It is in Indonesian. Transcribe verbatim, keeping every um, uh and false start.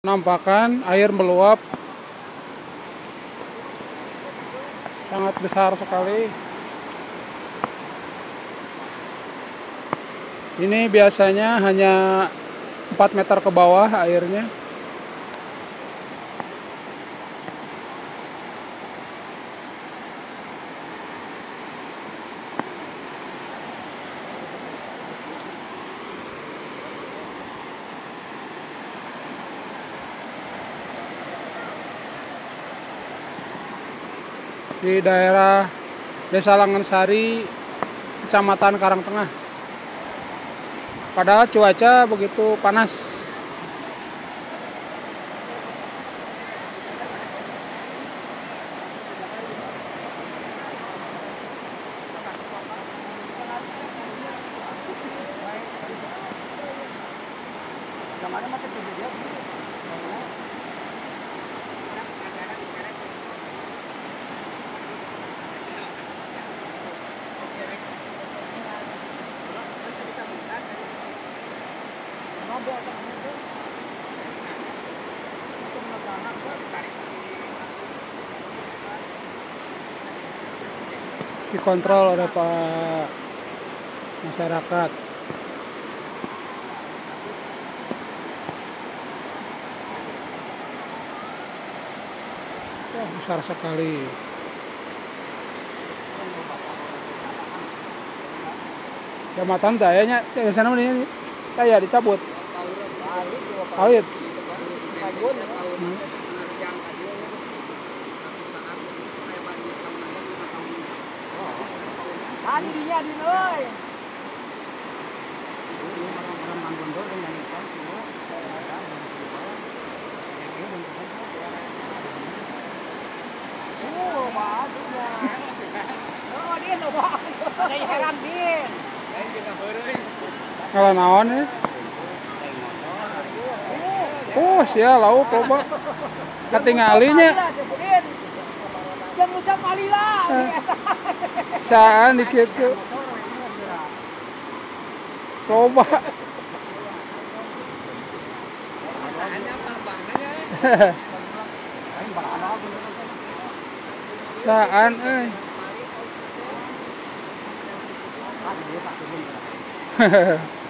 Penampakan air meluap sangat besar sekali. Ini biasanya hanya empat meter ke bawah airnya. Di daerah Desa Langansari, Kecamatan Karangtengah. Padahal cuaca begitu panas. Dikontrol oleh Pak masyarakat. Wah, besar sekali. Jambatan dayanya di sana ini saya dicabut. Awit. Hmm. Tadi dinya di euy. Oh, bagus. Oh, dia lo bagus. Kayak heran din. Lain kita beureuy. Kalau naon ya? Oh, sia lauk loba. Katingalinya. Jam usah malila. Saan dikit tuh. Coba. Saan euy.